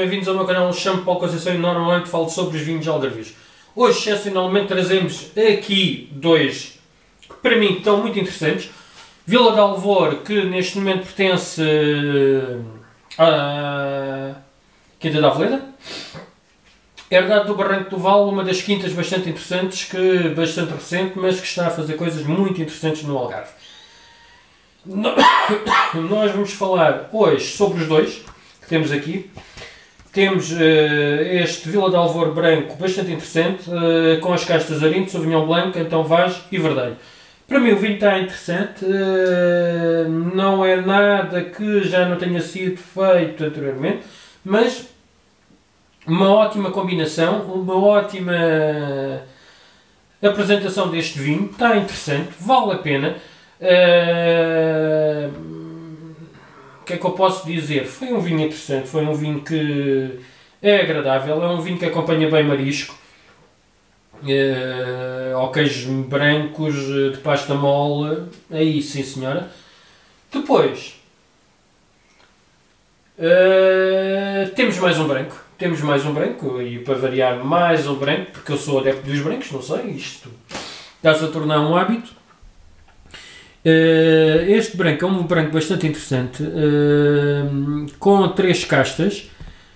bem-vindos ao meu canal. Chamo Paulo Conceição e normalmente falo sobre os vinhos algarvios. Hoje, excepcionalmente, trazemos aqui dois que para mim estão muito interessantes. Vila de Alvor, que neste momento pertence à Quinta da Aveleda. Herdade do Barranco do Val, uma das quintas bastante interessantes, bastante recente, mas que está a fazer coisas muito interessantes no Algarve. Nós vamos falar hoje sobre os dois que temos aqui. Temos este Vila de Alvor branco bastante interessante, com as castas Arinto, Sauvignon Blanc, Antão Vaz e Verdelho. Para mim o vinho está interessante, não é nada que já não tenha sido feito anteriormente, mas uma ótima combinação, uma ótima apresentação deste vinho, está interessante, vale a pena. O que é que eu posso dizer? Foi um vinho interessante, foi um vinho que é agradável, é um vinho que acompanha bem marisco, ou queijos brancos de pasta mole, aí sim senhora. Depois, temos mais um branco, e para variar mais um branco, porque eu sou adepto dos brancos, não sei, isto está-se a tornar um hábito. Este branco é um branco bastante interessante, com 3 castas,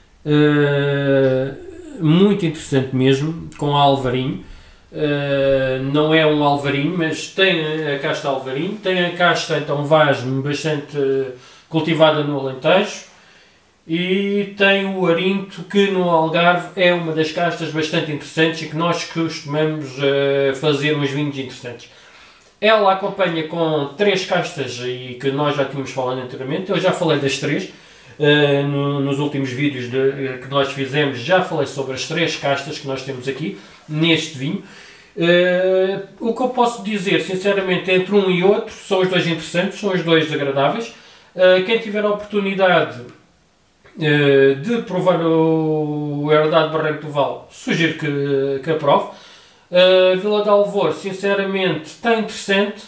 muito interessante mesmo, com alvarinho. Não é um alvarinho, mas tem a casta alvarinho, tem a casta Antão Vaz bastante cultivada no Alentejo, e tem o Arinto, que no Algarve é uma das castas bastante interessantes e que nós costumamos fazer uns vinhos interessantes. Ela acompanha com 3 castas e que nós já tínhamos falado anteriormente. Eu já falei das 3 nos últimos vídeos que nós fizemos. Já falei sobre as 3 castas que nós temos aqui neste vinho. O que eu posso dizer, sinceramente, entre um e outro, são os dois interessantes, são os dois agradáveis. Quem tiver a oportunidade de provar o Herdade Barranco do Val, sugiro que aprove. Vila de Alvor, sinceramente, está interessante,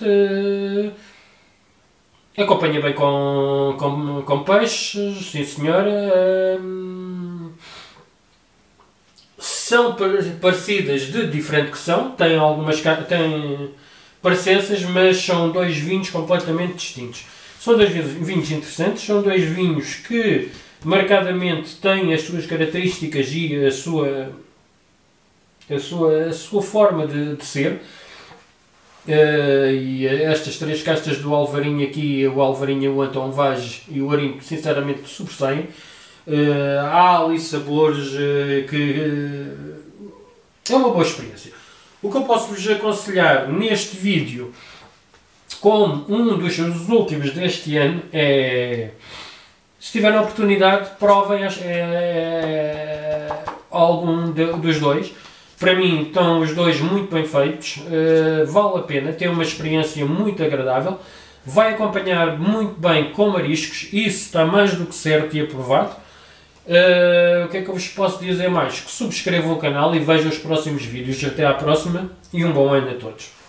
acompanha bem com peixes, sim senhora. São parecidas de diferente que são, têm parecenças, mas são dois vinhos completamente distintos. São dois vinhos interessantes, são dois vinhos que marcadamente têm as suas características e a sua forma de ser, e estas 3 castas do alvarinho aqui, o alvarinho, o Antão Vaz e o Arinto, sinceramente sobressaem. Há ali sabores que é uma boa experiência. O que eu posso vos aconselhar neste vídeo, como um dos últimos deste ano, é, se tiverem a oportunidade, provem algum dos dois. Para mim estão os dois muito bem feitos, vale a pena, tem uma experiência muito agradável, vai acompanhar muito bem com mariscos, isso está mais do que certo e aprovado. O que é que eu vos posso dizer mais? Que subscrevam o canal e vejam os próximos vídeos. Até à próxima e um bom ano a todos.